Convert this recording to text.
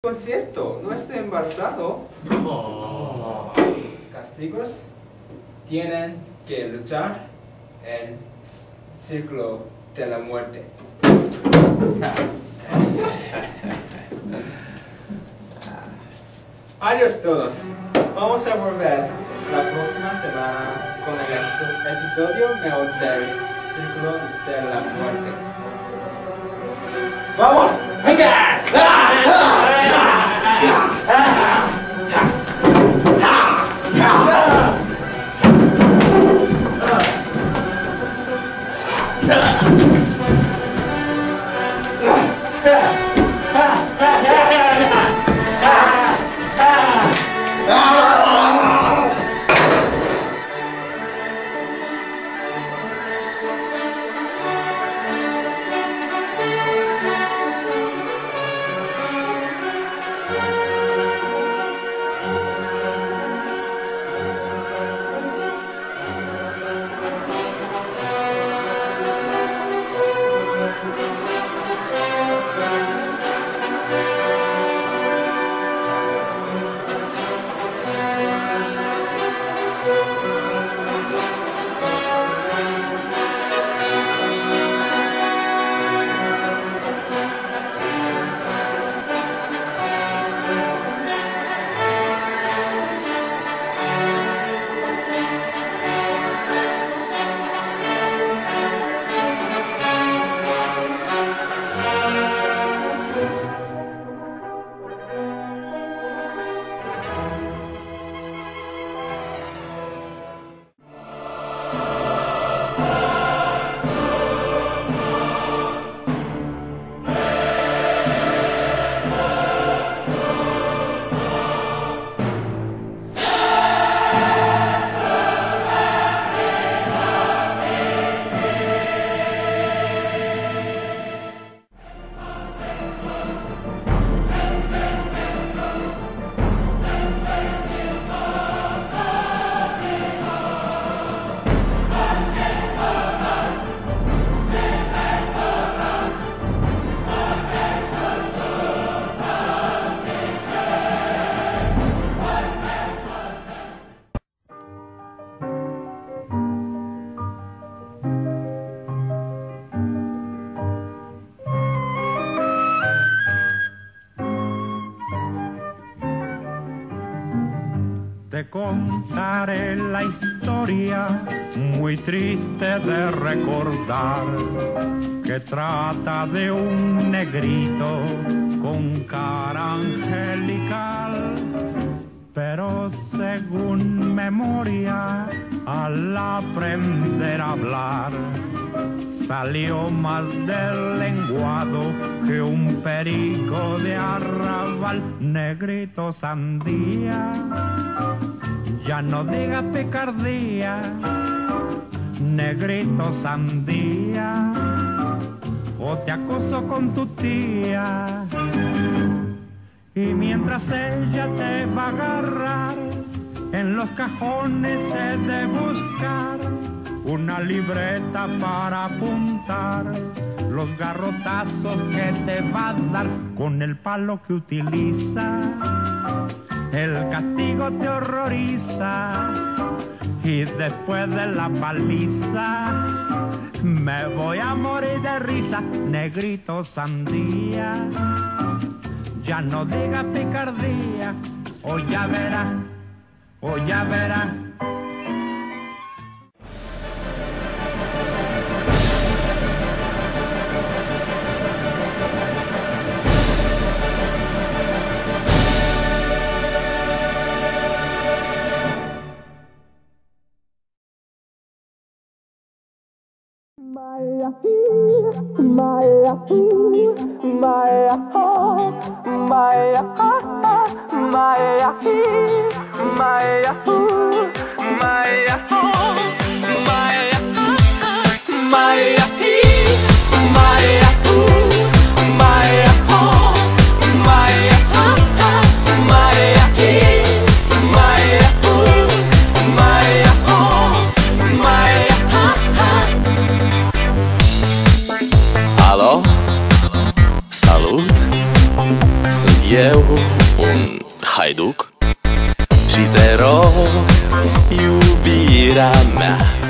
Concierto, no estoy embarazado. Los castigos tienen que luchar en círculo de la muerte. Adiós todos. Vamos a volver la próxima semana con el episodio mejor del círculo de la muerte. ¡Vamos! ¡Venga! Te contaré la historia muy triste de recordar, que trata de un negrito con cara angelical, pero según memoria, al aprender a hablar, salió más deslenguado que un perico de arrabal. Negrito sandía, ya no diga picardía, negrito sandía, o te acoso con tu tía. Y mientras ella te va a agarrar, en los cajones he de buscar una libreta para apuntar los garrotazos que te va a dar con el palo que utiliza. El castigo te horroriza y después de la paliza me voy a morir de risa. Negrito sandía, ya no diga picardía, o ya verá, o ya verá. Alo? Salut! Sunt eu, un haiduc și te rog, iubirea mea,